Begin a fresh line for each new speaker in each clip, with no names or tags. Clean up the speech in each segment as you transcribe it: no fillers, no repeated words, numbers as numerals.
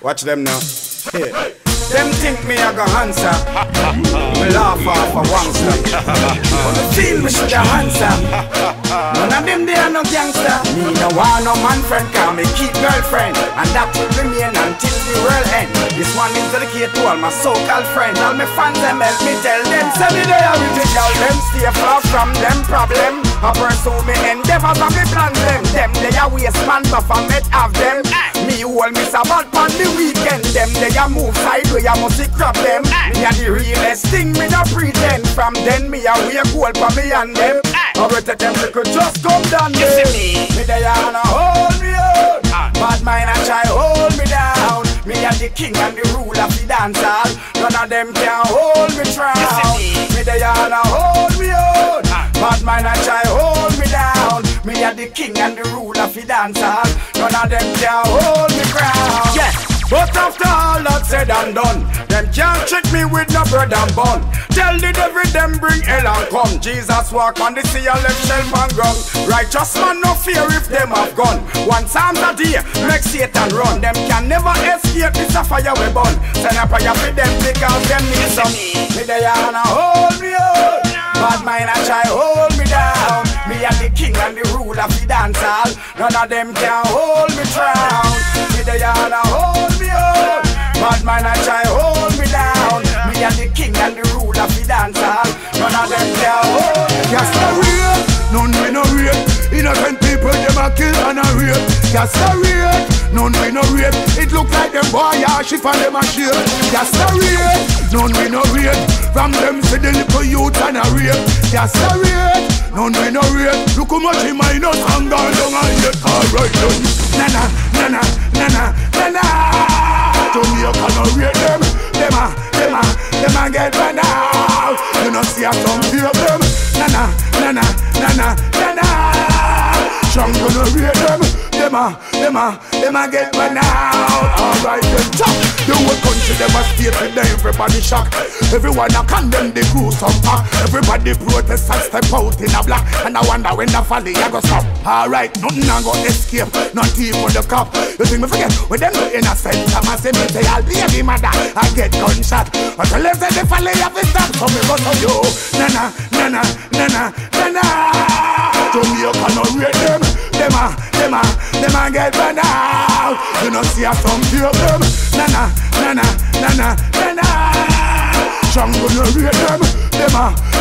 Watch them now. Yeah. Them think me a go answer. Me laugh off a wangster. But me feel me shoulda answer. None of them they are no gangster. Me no want no man friend, cause me keep girlfriend, and that will remain until the world end. This one is dedicated to all my so-called friends. All my fans them help me tell them. Say me they are with the girl, them stay far from them problem. I pursue me endeavors and me plans them. Them they are waste man, but I met have them. Me hold me sabbat on the weekend. Them they a move sideways, I must grab them. Me a the realest thing, me no pretend. From then me a wake cold for me and them. I bet them they could just come down there. Me they a wanna hold me out. Bad mind a try hold me down. Me a the king and the ruler of the dancehall. None of them can hold me down. Me they a wanna hold me out. Bad mind a try hold me down. Me a the king and the ruler of the dancehall. None of them can hold me crown. Yeah. But after all that said and done, them can't trick me with no bread and bun. Tell the devil them bring hell and come. Jesus walk on the sea and left shelf and ground. Righteous man no fear if them have gone. One psalm a day make Satan run. Them can never escape this a fire we burn. Send a prayer for them because them need some. Me they wanna hold me out. Bad mind a try hold me down. Me a the king and the ruler of the dancehall. None of them can hold me down. Me they wanna hold me out. Bad man a try hold me down. Me a the king and the ruler of the dancehall. None of them can hold me down.
That's the real, none we no rape. Innocent people them a kill and a rape. That's the real, none we no rape. It look like them boy a shift and them a shake. That's the real, none we no rape. From them see the little youth and a rape. That's the real, none we no rape. Look how much he minus and gone down and yet. Alright then, na na na na na na na. Jamaica no rate them. Them a get bad now. You know see a some fear them. Na na na na na na na na. Strong you no rate them. Them a get bad now. Alright then, chop. The whole country them a state with them. Everybody shock. Everyone a condemn the crew some pack. Everybody protest and step out in a black. And I wonder when the folly a go stop. Alright, nothing a go escape. Not even the cop. You think me forget when them no innocent. I say me say I'll be a mother. I get gunshot. But the left say the folly have to stop. So me go to you. Na na na na na na na na. Jamaica no rate them. Them a get bad now. You know see a some fear them. Na na na na na na na na. Strong gonna rate them. Them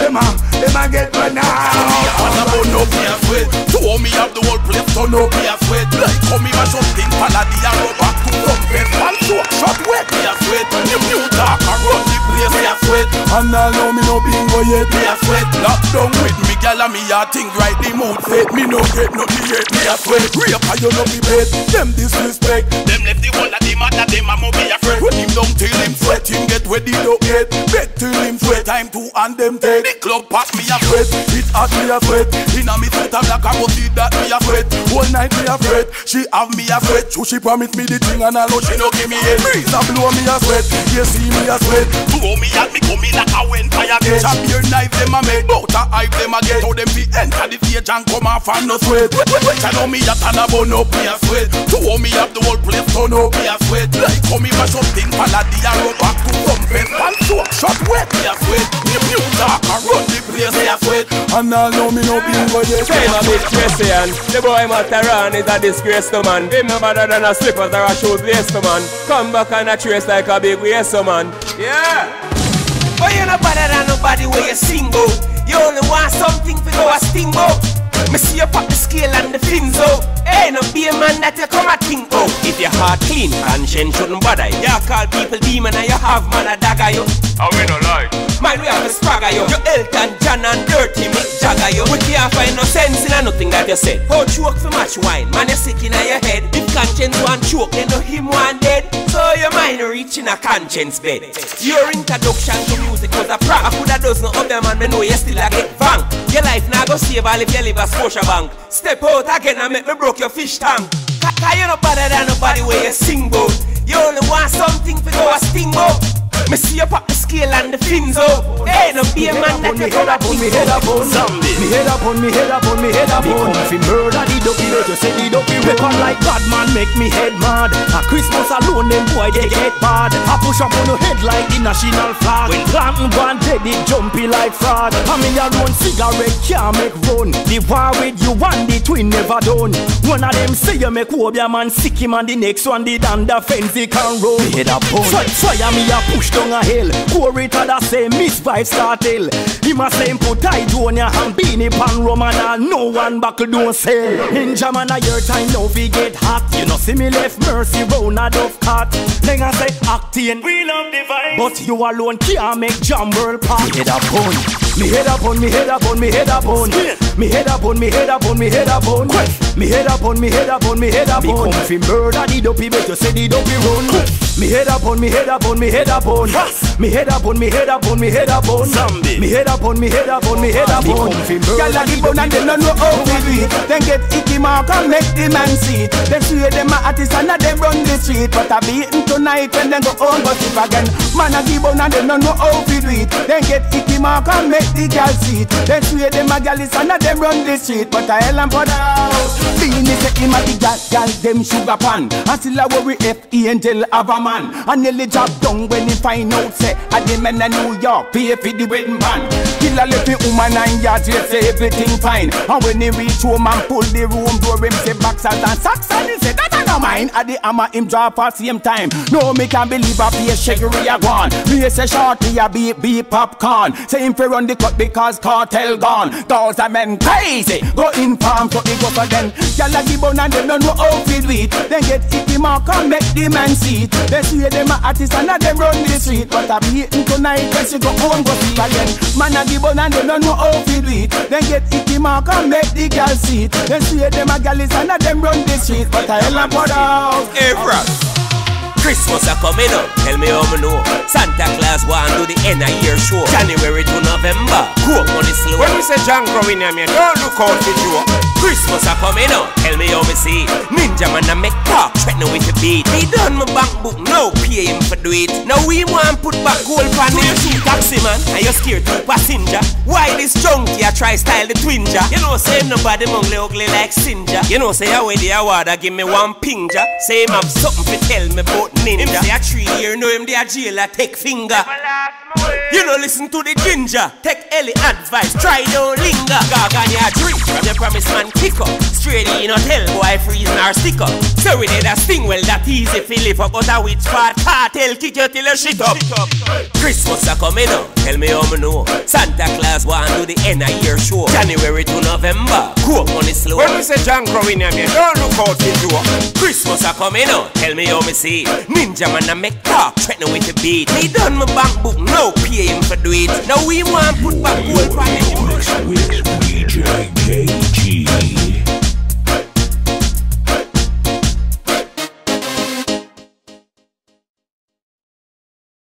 a get bad now.
And about no be afraid. To me have the whole place, so no be afraid. Like come here something, paladi and go back to trumpet. And so shot wet, be afraid. New dark and run the place, be afraid.
And now know me no bingo yet.
Be afraid. Lock down with me, gal and me a think right the mood fit. Me no get nothing yet, be afraid. Rape and you no be paid. Them disrespect. Them left the whole of them at them a mo be afraid. When him down till him sweat, him get ready to get. Bet till him sweat, time to and them take. The club pass me afraid. It at me afraid. Inna me foot and black, I go see that me afraid. Whole night me afraid. She have me afraid. So she promise me the thing and I know she no give me it. Breeze and blow me a sweat. You see me a sweat. Throw me at me come in like a when fire get. Chop your knife them a make. Bout a hype them a get. How them fi enter the stage and come off and no sweat. I know me a turn a bun up me a sweat. Throw me up the whole place turn up me a sweat. Like come in mash up thing paladi and roll back to trumpet. And so shot wet me a sweat. New dark and run the place me a sweat.
And now know me no bingo yet.
Say my big Christian. The boy Mataran is a disgrace to man. Him no better than a slippers or a shoe lace to man. Come back and a trace like a big waist to man. Yeah.
But you no better than nobody where you sing out. You only want something for go a sting out. Me see you pop the scale and the fins out. Ain't no be a man that you come a think out. If your heart clean, conscience shouldn't bother you. You call people demon and you have man a dagger you.
I we no lie.
Man, we have a spragger you. You Elton John and dirty Mick Jagger you. We can't find no sense in nothing that you said. How choke for much wine? Man, you sick in your head. If conscience want choke, then no him want dead. So your mind reaching a conscience bed. Your introduction to music was a prank. I could have dozen other man, me know you still a get vank. Your life now go save all if you live a Scotia Bank. Step out again and make me broke your fish tank. Cause you no better than nobody where you sing bout. You only want something for go a sting bout. Me see you pop the scale and the fins up. Hey, no be a man that you come at
me head up on zombie. Me head up on, me head up on, me head up on. If you murder the dopey, you say the dopey weapon like bad man make me head mad. A Christmas alone, them boy they get bad. I push up on your head like the national flag. When planting one dead, it jumpy like fraud. I mean alone cigarette can't make run. The war with you and the twin never done. One of them say you make Wobia man sick him and the next one did under fence he can roll. Me head up on. Fire me a push down a hill. Corridor that say miss vibe start hill. He must say put tight on ya and beanie pan Roman and no one buckle don't sell. In German a your time now we get hot. You know see me left mercy round a dove cart. Then I say acting, we love the vibe, but you alone can't make jam world pop. Me head up on, me head up on, me head up on, me head up on, me head up on, me head up on, me head up on, me head up on, me head up on, me head up on. Come fi murder the dopey, but you say the dopey run. Me head up on, me head up on, me head up on, me head up on, me head up on, me head up on, me head up on, me head up on, me head up on.
Gyal a give on and they don't know how to do it. Then get icky mark and make the man see it. They say them a artist and they run the street, but I beaten tonight when they go home but if again. Man a give on and they don't know how to do it. Then get icky mark and make the gyal see it. They say them a gyal and they run the street, but I hell and brother Beanie say him a the gyal them sugar pan. And still a worry if he angel have a man. And nearly drop down when he find out say a the men in New York pay for the wedding band. Kill a little woman and yards say everything fine. And when he reach home and pull the room door him say boxers and socks and he say that I no mind. At the hammer him drop at same time. No me can believe a be a shaggery a gone. Me say shorty a be popcorn. Say him fi run the cut because cartel gone. Those a men crazy. Go in farm so he go for them. Gyal a give on and them don't know how to do it. Then get icky mark and make the man see it. They say them a artist and they run the street, but I beaten tonight when she go home go see again. Man a give on and they don't know how to do it. Then get icky mark and make the girl see it. They say them a gyal and them run the street, but I hell a brother.
Hey, bros. Christmas a coming up, tell me how me know. Santa Claus want do the end of year show. January to November, coke money slow.
When we say John growing here, man, don't look out for you.
Christmas a coming up, tell me how me see. Ninja man a make talk, threaten with the beat. Me done my bank book, now pay him for do it. Now we want put back gold pan in your shoe taxi man, and you're scared to passenger. Why this junkie a try style the twinja? You know say nobody mongly ugly like Sinja. You know say away the award give me one pinja. Say him have something to tell me about ninja. Him say a 3 year, know him the a jail a take finger. You know listen to the ginger, take Ellie advice, try don't linger. Gargani a drink from your promise man kick up. Straight in hotel boy freezing or stick up. So we did a sting well that easy fi live up. But a which part cartel kick you till you shit up. Christmas a coming up, tell me how me know. Santa Claus want do the end of year show. January to November, coke money slow.
When we say John growing here, man, don't look out for you.
Christmas a coming up, tell me how me see. Ninja man a make talk, threaten with the beat. Me done my bank book, now pay him for do it. Now we want put back gold for him.